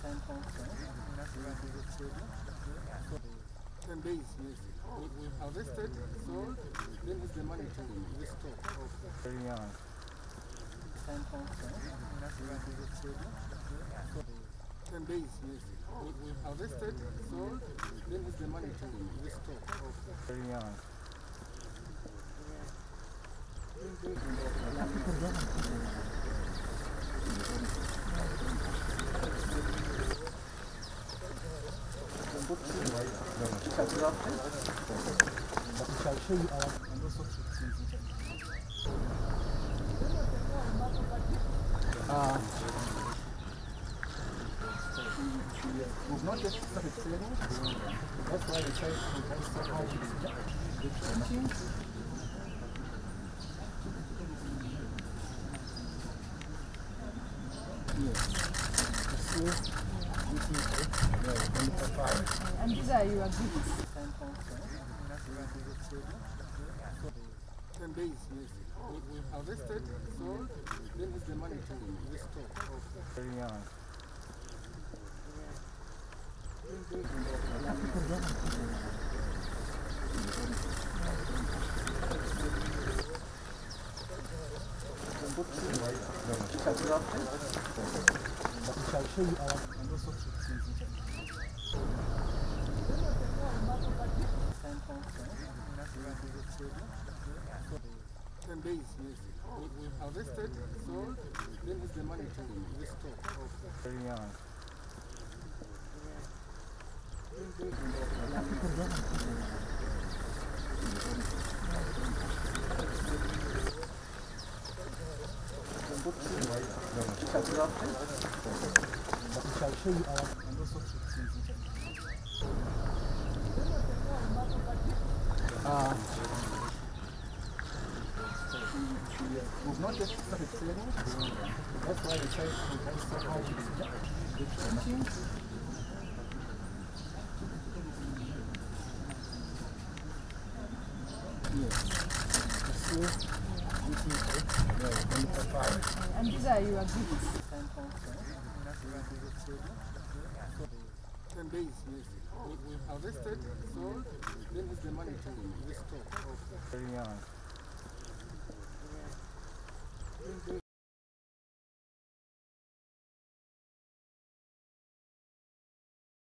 10 days, yes. We harvested, sold, then it's the money to restore. Very young. 10 days, yes. We harvested, sold, then it's the money to restore. Very young. Shall show you our and also we've not yet started selling. That's why we try to sell how to teaching. Yes. You see, this is and these are your gifts. 10 days, yes. We harvested, sold, then it's the money to restore. Very young. Shall show you our and also days, yes. We harvested, sold, then it's the money to restore. Very young. Shall show you our and also we've not yet started selling. That's why we try to sell how to teaching. Yes. You see, this is And these are your gifts. 10 days, yes. We harvested, sold, then it's the money to restore. Very young.